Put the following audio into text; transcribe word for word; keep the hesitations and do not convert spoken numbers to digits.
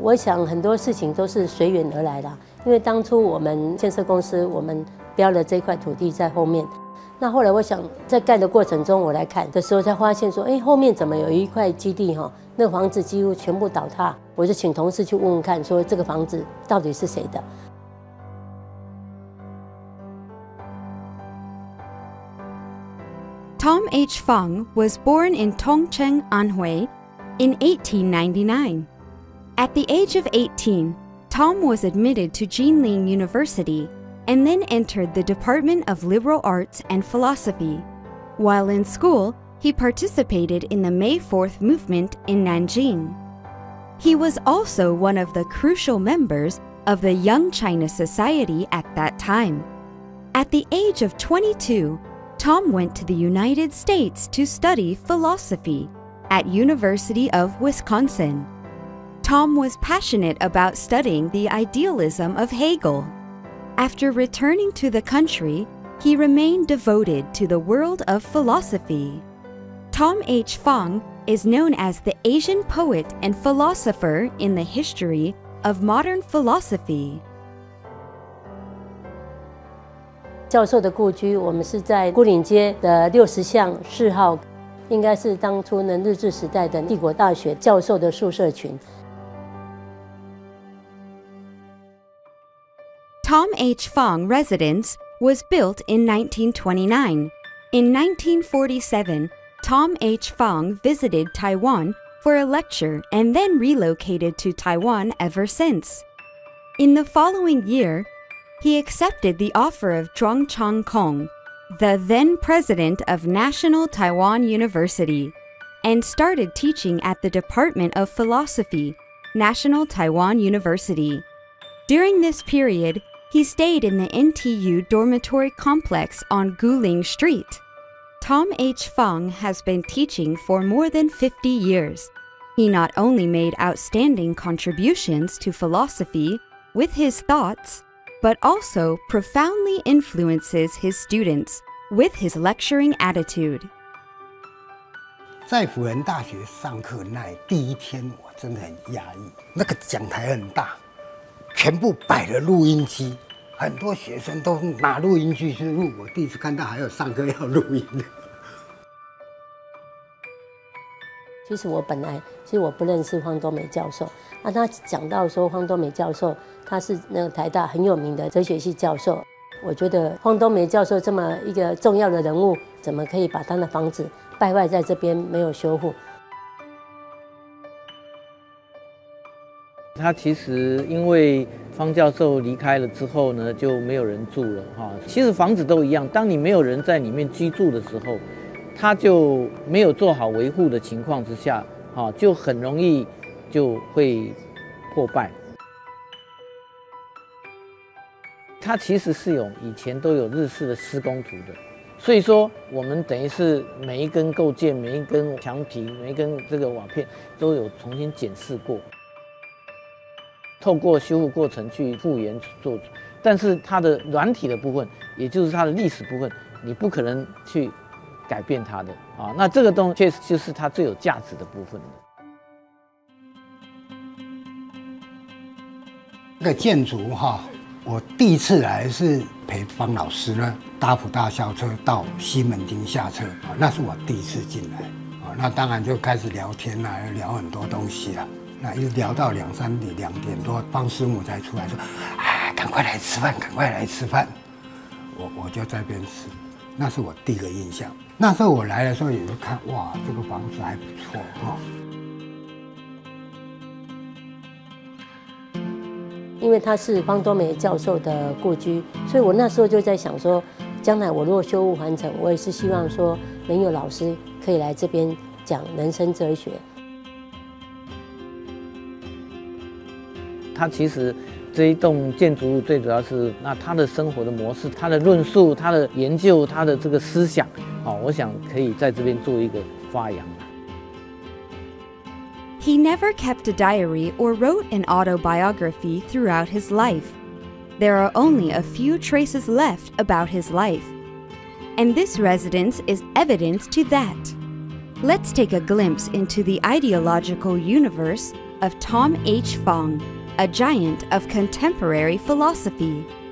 我想很多事情都是随缘而来的，因为当初我们建设公司，我们标了这块土地在后面。那后来我想在盖的过程中，我来看的时候才发现说，哎，后面怎么有一块基地哈？那个房子几乎全部倒塌，我就请同事去问问看，说这个房子到底是谁的。 Tom H. Fang was born in Tongcheng, Anhui, in eighteen ninety-nine. At the age of eighteen, Tom was admitted to Jinling University and then entered the Department of Liberal Arts and Philosophy. While in school, he participated in the May fourth movement in Nanjing. He was also one of the crucial members of the Young China Society at that time. At the age of twenty-two, Tom went to the United States to study philosophy at University of Wisconsin. Tom was passionate about studying the idealism of Hegel. After returning to the country, he remained devoted to the world of philosophy. Tom H. Fang is known as the Asian poet and philosopher in the history of modern philosophy. 教授的故居，我们是在牯岭街的六十巷四号，应该是当初呢日治时代的帝国大学教授的宿舍群。 Tom H. Fang residence was built in nineteen twenty-nine. In nineteen forty-seven, Tom H. Fang visited Taiwan for a lecture and then relocated to Taiwan ever since. In the following year, he accepted the offer of Zhuang Changkong, the then president of National Taiwan University, and started teaching at the Department of Philosophy, National Taiwan University. During this period, he stayed in the N T U dormitory complex on Guling Street. Tom H. Fang has been teaching for more than fifty years. He not only made outstanding contributions to philosophy with his thoughts, but also profoundly influences his students with his lecturing attitude. 在辅仁大学上课那第一天，我真的很压抑。那个讲台很大，全部摆了录音机，很多学生都拿录音机去录。我第一次看到还有上课要录音的。 其实我本来，其实我不认识方东美教授。那他讲到说，方东美教授他是那个台大很有名的哲学系教授。我觉得方东美教授这么一个重要的人物，怎么可以把他的房子败坏在这边没有修复？ 他其实因为方教授离开了之后呢，就没有人住了哈。其实房子都一样，当你没有人在里面居住的时候，它就没有做好维护的情况之下，哈，就很容易就会破败。它其实是有以前都有日式的施工图的，所以说我们等于是每一根构件、每一根墙皮、每一根这个瓦片都有重新检视过。透过修复过程去复原做，但是它的软体的部分，也就是它的历史部分，你不可能去改变它的啊。那这个东西确实就是它最有价值的部分。 这个建筑哈，我第一次来是陪帮老师呢搭普大校车到西门町下车啊，那是我第一次进来啊。那当然就开始聊天啦，聊很多东西啦。那一直聊到两三点、两点多，方师母才出来说：“啊，赶快来吃饭，赶快来吃饭。”我我就在那边吃，那是我第一个印象。那时候我来的时候也就看，哇，这个房子还不错哈。 因为他是方多美教授的故居，所以我那时候就在想说，将来我如果修复完成，我也是希望说能有老师可以来这边讲人生哲学。 他其实这一栋建筑物最主要是那他的生活的模式、他的论述、他的研究、他的这个思想，哦，我想可以在这边做一个发扬。 He never kept a diary or wrote an autobiography throughout his life. There are only a few traces left about his life, and this residence is evidence to that. Let's take a glimpse into the ideological universe of Tom H. Fong, a giant of contemporary philosophy.